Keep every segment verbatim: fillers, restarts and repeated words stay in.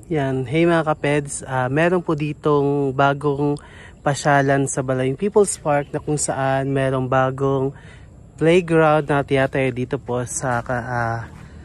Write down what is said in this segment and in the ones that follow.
Yan, hey mga kapeds, uh, meron po ditong bagong pasyalan sa Balayong People's Park na kung saan merong bagong playground na tiyatayo dito po sa uh,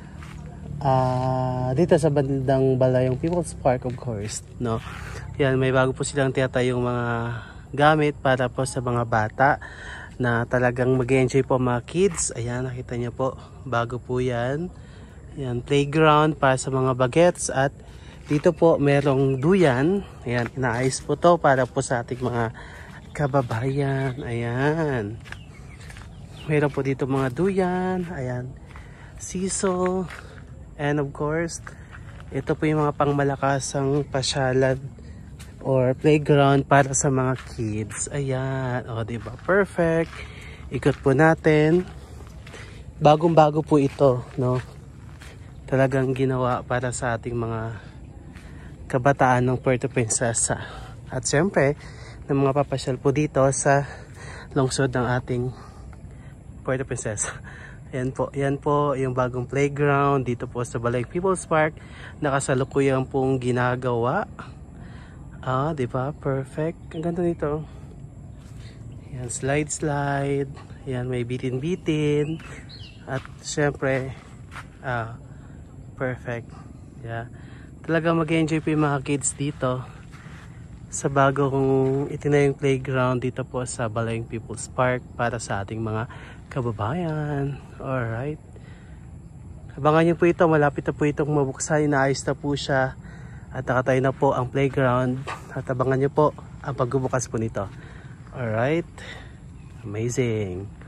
uh, dito sa bandang Balayong People's Park, of course, no. Yan, may bago po silang tiyatayong mga gamit para po sa mga bata na talagang mag-enjoy po mga kids. Ayan, nakita niyo po, bago po yan. Yan, playground para sa mga bagets, at dito po merong duyan. Ayan, inaayos po to para po sa ating mga kababayan. Ayan, meron po dito mga duyan. Ayan, siso, and of course ito po yung mga pangmalakasang pasyalan or playground para sa mga kids. Ayan, o diba, perfect. Ikot po natin. Bagong bago po ito, no, talagang ginawa para sa ating mga kabataan ng Puerto Princesa, at syempre ng mga papasyal po dito sa lungsod ng ating Puerto Princesa. Yan po, yan po yung bagong playground dito po sa Balayong People's Park na kasalukuyan pong ginagawa. Ah, di ba? Perfect. Ang ganda nito. Yan, slide slide. Yan, may bitin-bitin. At syempre, ah, perfect. Yeah. Talagang mag-enjoy po yung mga kids dito sa bagong itinayong playground dito po sa Balayong People's Park para sa ating mga kababayan. Alright. Abangan nyo po ito. Malapit na po itong mabuksan. Inaayos na po siya. At nakatayo na po ang playground. At abangan nyo po ang pagbubukas po nito. Alright. Amazing.